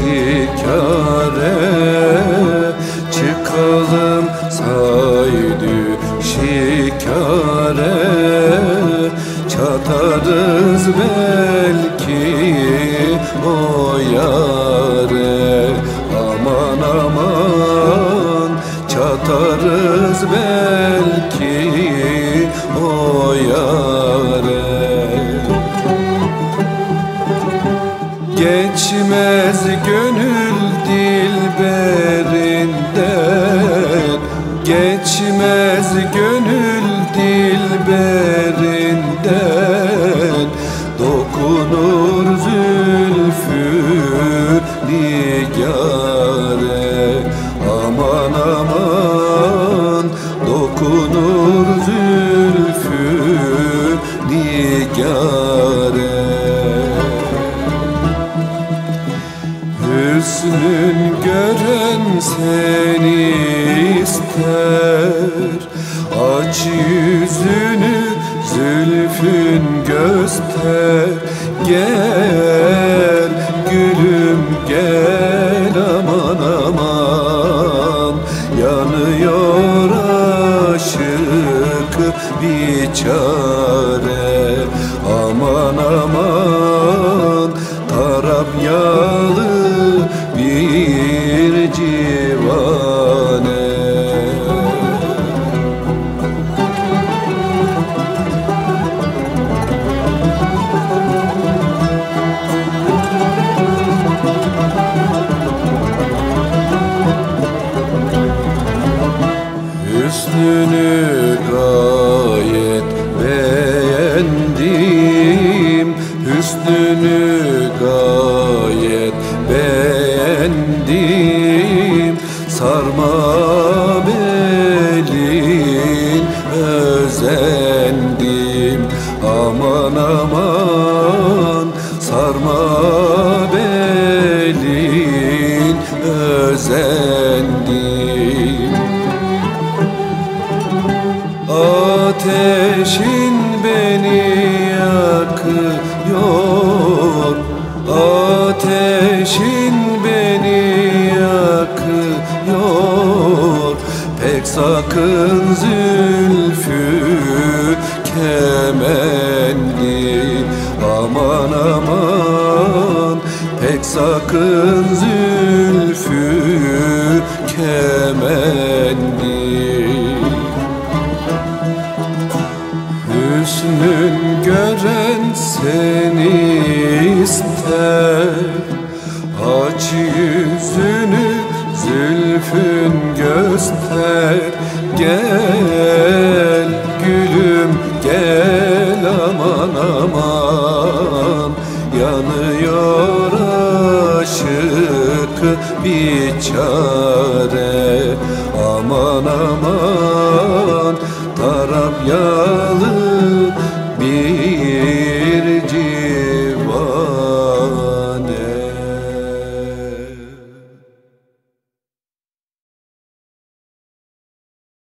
şikare, çıkalım saydı şikare, çatarız belki o yare. Aman aman, çatarız belki o yare. Geçmez gönül dilberinden, geçmez gönül dilberinden, dokunur zülfü nigare. Aman aman, dokunur zülfü nigare. Hüsnün gören seni ister, aç yüzünü zülfün göster. Gel gülüm gel, aman aman, yanıyor aşık biçare. Aman aman, Tarabyalı bir civane. Hüsnünü gayet beğendim, hüsnünü gayet beğendim. Sarma belin özendim, aman aman, sarma belin özendim. Ateşin beni yakıyor, ateşin beni yakıyor. Pek sakın zülfü kemendi, aman aman, pek sakın zülfü kemendi. Hüsnün gören seni ister, aç yüzünü zülfün göster. Gel gülüm gel, aman aman, yanıyor aşık biçare. Aman aman,